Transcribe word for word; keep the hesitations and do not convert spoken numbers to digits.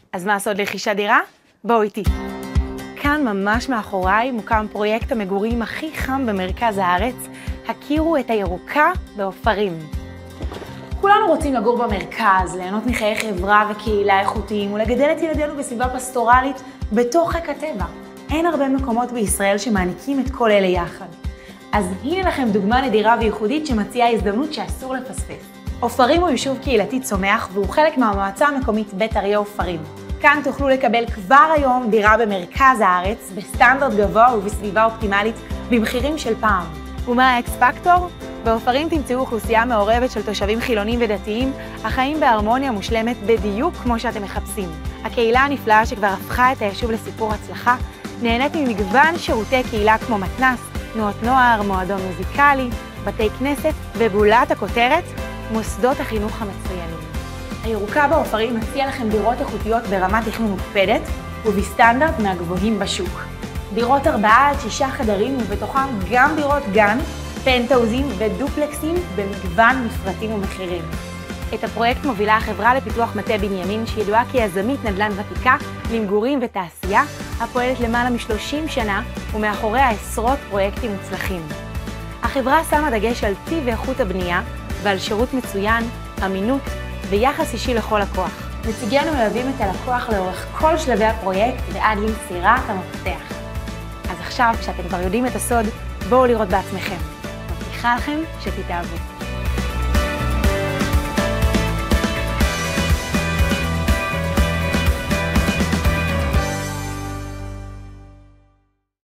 אז מה הסוד לרכישת דירה? בואו איתי. כאן ממש מאחוריי מוקם פרויקט המגורים הכי חם במרכז הארץ, הכירו את הירוקה בעופרים. כולנו רוצים לגור במרכז, ליהנות מחיי חברה וקהילה איכותיים ולגדל את ילדינו בסביבה פסטורלית בתוך חיק הטבע. אין הרבה מקומות בישראל שמעניקים את כל אלה יחד. אז הנה לכם דוגמה נדירה וייחודית שמציעה הזדמנות שאסור לפספס. עופרים הוא יישוב קהילתי צומח והוא חלק מהמועצה המקומית בית אריה עופרים. כאן תוכלו לקבל כבר היום דירה במרכז הארץ, בסטנדרט גבוה ובסביבה אופטימלית, במחירים של פעם. ומה האקס פקטור? בעופרים תמצאו אוכלוסייה מעורבת של תושבים חילונים ודתיים, החיים בהרמוניה מושלמת בדיוק כמו שאתם מחפשים. הקהילה הנפלאה שכבר הפכה את היישוב לסיפור הצלחה, נהנית ממגוון שירותי קהילה כמו מתנ"ס, תנועות נוער, מועדון מוזיקלי, בתי כנסת, ובולת הכותרת, מוסדות החינוך המצוינים. הירוקה בעופרים מציע לכם דירות איכותיות ברמת תכנון מוקפדת ובסטנדרט מהגבוהים בשוק. דירות ארבעה עד שישה חדרים ובתוכם גם דירות גן, פנטאוזים ודופלקסים במגוון מפרטים ומחירים. את הפרויקט מובילה החברה לפיתוח מטה בנימין שידועה כיזמית נדל"ן ותיקה למגורים ותעשייה, הפועלת למעלה מ-שלושים שנה ומאחוריה עשרות פרויקטים מוצלחים. החברה שמה דגש על טיב ואיכות הבנייה ועל שירות מצוין, אמינות ויחס אישי לכל לקוח. נציגינו מלווים את הלקוח לאורך כל שלבי הפרויקט ועד למסירת המפתח. אז עכשיו, כשאתם כבר יודעים את הסוד, בואו לראות בעצמכם. מבטיחה לכם שתתאהבו.